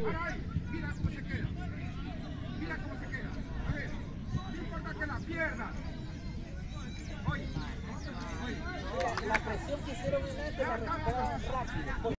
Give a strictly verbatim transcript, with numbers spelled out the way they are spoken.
Mira cómo se queda. Mira cómo se queda. A ver, no importa que la pierda. Oye, oye. La presión que hicieron en este la recuperaron rápido.